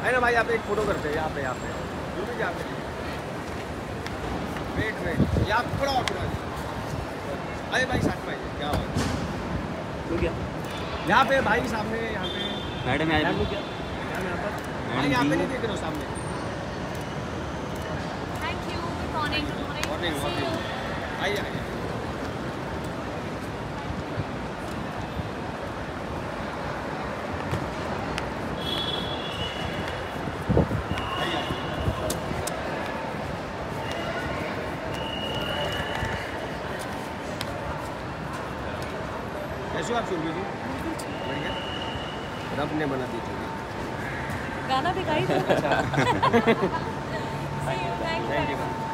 है ना भाई, आप एक फोटो करते हैं यहाँ पे यहाँ पे वेट यहाँ थोड़ा और थोड़ा। अरे भाई साथ भाई क्या हुआ तो क्या यहाँ पे भाई सामने यहाँ पे मैडम यहाँ भाई यहाँ पे नहीं देख रहे हो सामने। Thank you, good morning. Morning आइए आइए। कैसे आप सुन रही थी? बढ़िया, रब ने बना दी थी। गाना भी गाई थी। Thank you.